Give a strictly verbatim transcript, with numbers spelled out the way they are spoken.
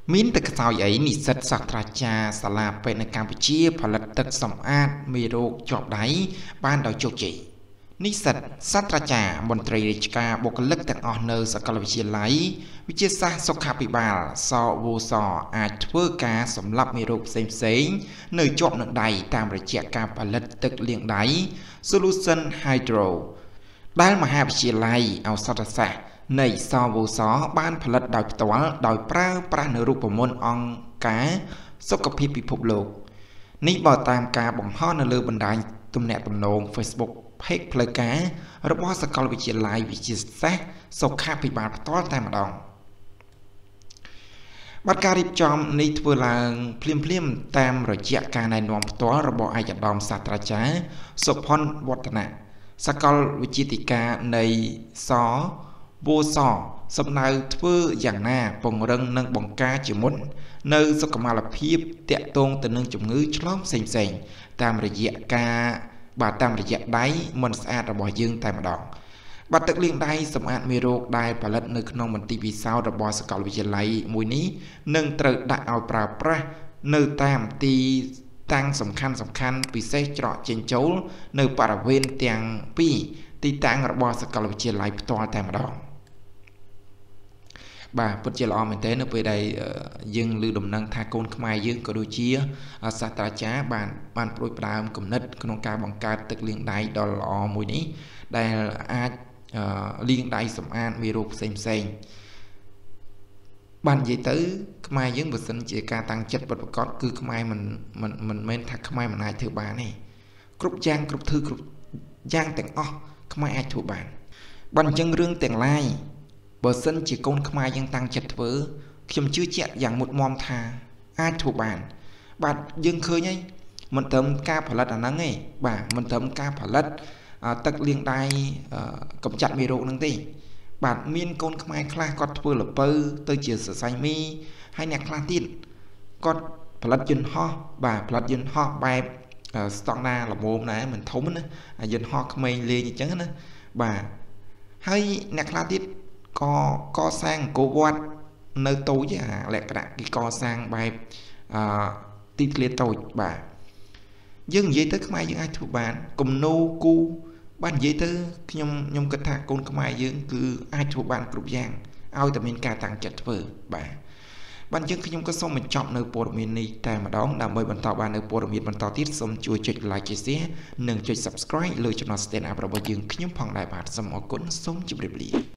មានទឹកខ្សោយអីនិស្សិតសាស្ត្រាចារ្យសាលាពេទ្យនៅកម្ពុជាផលិតទឹកសម្អាតមេរោគជាប់ដៃបានដោយជោគជ័យនិស្សិតសាស្ត្រាចារ្យមន្ត្រីរាជការបុគ្គលិកទាំងអស់នៅសាកលវិទ្យាល័យវិទ្យាសាស្ត្រសុខាភិបាលសវសអាចធ្វើការសម្លាប់មេរោគផ្សេងៗនៅជាប់នឹងដៃតាមរយៈការផលិតទឹកលាងដៃ Solution Hydro ដែលមហាវិទ្យាល័យឱសថសាស្ត្រនៃសវសបានផលិតដោយផ្ទាល់ដោយប្រើប្រាស់នូវរូបមន្តអង្គការសុខភាពពិភពលោកនេះបើតាមការបង្ហោះនៅលើបណ្ដាញទំនាក់ទំនង Facebook Page ផ្លូវការរបស់សាកលវិទ្យាល័យវិទ្យាសាស្ត្រសុខាភិបាលផ្ទាល់តែម្ដងបាត់ការរៀបចំនេះធ្វើឡើងភ្លាមៗតាមរយៈការណែនាំផ្ទាល់របស់ឯកឧត្តមសាស្ត្រាចារ្យសុផុនវឌ្ឍនៈសាកលវិទ្យាធិការនៃសវសសំដៅធ្វើយ៉ាងណាពង្រឹងនិងបង្ការជាមុននៅសុខុមាលភាពតាក់ទងទៅនឹងជំងឺឆ្លងផ្សេងៗតាមរយៈការបាទតាមរយៈដៃមិនស្អាតរបស់យើងតែម្ដងបាត់ទឹកលាងដៃសម្អាតមេរោគដែលផលិតនៅក្នុងមន្ទីរពិសោធន៍របស់សាកលវិទ្យាល័យមួយនេះនឹងត្រូវដាក់ឲ្យប្រើប្រាស់នៅតាមទីតាំងសំខាន់សំខាន់ពិសេសច្រកចេញចូលនៅបរិវេណទាំងពីរទីតាំងរបស់សាកលវិទ្យាល័យផ្ទាល់តែម្ដងបាទពិតជាល្អមែនទែននៅពេលដែលយើងឮដំណឹងថាកូនខ្មែរយើងក៏ដូចជាសាស្ត្រាចារ្យបានបានប្រួយផ្ដើមគំនិតក្នុងការបង្កើតទឹកលាងដៃដ៏ល្អមួយនេះដែលអាចលាងដៃសម្អាតមេរោគផ្សេងផ្សេងបាននិយាយទៅខ្មែរយើងបើសិនជាការតាំងចិត្តពិតប្រាកដគឺខ្មែរមិនមិនមិនមែនថាខ្មែរមិនអាចធ្វើបានទេគ្រប់យ៉ាងគ្រប់ធ្វើគ្រប់យ៉ាងទាំងអស់ខ្មែរអាចធ្វើបានបើអញ្ចឹងរឿងទាំងឡាយបើសិនជាកូនខ្មែរយើងតាំងចិត្តធ្វើខ្ញុំជឿជាក់យ៉ាងមុតមមថាអាចធ្វើបានបាទយើងឃើញហើយមិនត្រឹមការផលិតអាហ្នឹងទេបាទមិនត្រឹមការផលិតទឹកលាងដៃកម្ចាត់មេរោគហ្នឹងទេបាទមានកូនខ្មែរខ្លះគាត់ធ្វើល្ពៅទៅជាសរសៃមីហើយអ្នកខ្លះទៀតគាត់ផលិតយន្តហោះបាទផលិតយន្តហោះបែបស្តង់ដារល្មមដែរមិនធំណាយន្តហោះក្មេងលេងអញ្ចឹងណាបាទហើយអ្នកខ្លះទៀតក៏កសាងអង្គរវត្តនៅតូចអាលក្ខណៈគេកសាងបែបអឺទីធ្លាតូចបាទយើងនិយាយទៅខ្មែរយើងអាចធ្វើបានគំនូគូបាទនិយាយទៅខ្ញុំខ្ញុំគិតថាកូនខ្មែរយើងគឺអាចធ្វើបានគ្រប់យ៉ាងឲ្យតែមានការតាំងចិត្តធ្វើបាទបាទយើងខ្ញុំក៏សូមបញ្ចប់នៅព័ត៌មាននេះតែម្ដងដើម្បីបន្តបាននៅព័ត៌មានបន្តទៀតសូមជួយចុច like ចុច share និងចុច subscribe លើ Channel Stand Up របស់យើងខ្ញុំផងដែរបាទសូមអរគុណសូមជម្រាបលា